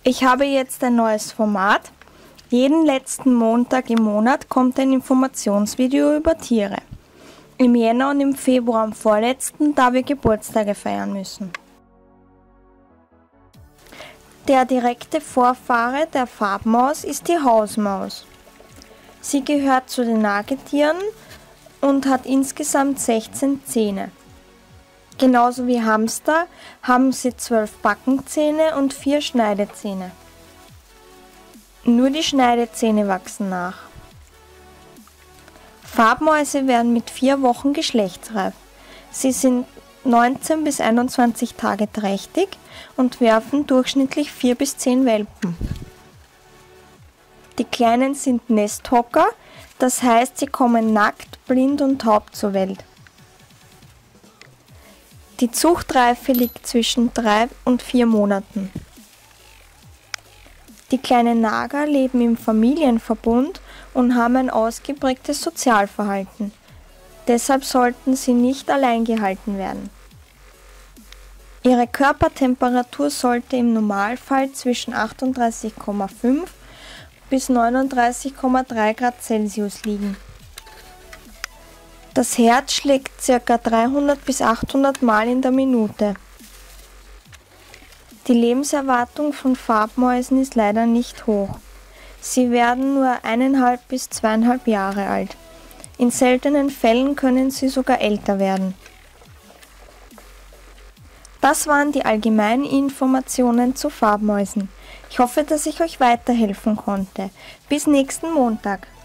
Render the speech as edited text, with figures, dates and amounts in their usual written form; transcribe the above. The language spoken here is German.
Ich habe jetzt ein neues Format. Jeden letzten Montag im Monat kommt ein Informationsvideo über Tiere. Im Jänner und im Februar am vorletzten, da wir Geburtstage feiern müssen. Der direkte Vorfahre der Farbmaus ist die Hausmaus. Sie gehört zu den Nagetieren und hat insgesamt 16 Zähne. Genauso wie Hamster haben sie 12 Backenzähne und 4 Schneidezähne. Nur die Schneidezähne wachsen nach. Farbmäuse werden mit 4 Wochen geschlechtsreif. Sie sind 19 bis 21 Tage trächtig und werfen durchschnittlich 4 bis 10 Welpen. Die Kleinen sind Nesthocker, das heißt, sie kommen nackt, blind und taub zur Welt. Die Zuchtreife liegt zwischen 3 und 4 Monaten. Die kleinen Nager leben im Familienverbund und haben ein ausgeprägtes Sozialverhalten. Deshalb sollten sie nicht allein gehalten werden. Ihre Körpertemperatur sollte im Normalfall zwischen 38,5 bis 39,3 Grad Celsius liegen. Das Herz schlägt ca. 300 bis 800 Mal in der Minute. Die Lebenserwartung von Farbmäusen ist leider nicht hoch. Sie werden nur 1,5 bis 2,5 Jahre alt. In seltenen Fällen können sie sogar älter werden. Das waren die allgemeinen Informationen zu Farbmäusen. Ich hoffe, dass ich euch weiterhelfen konnte. Bis nächsten Montag.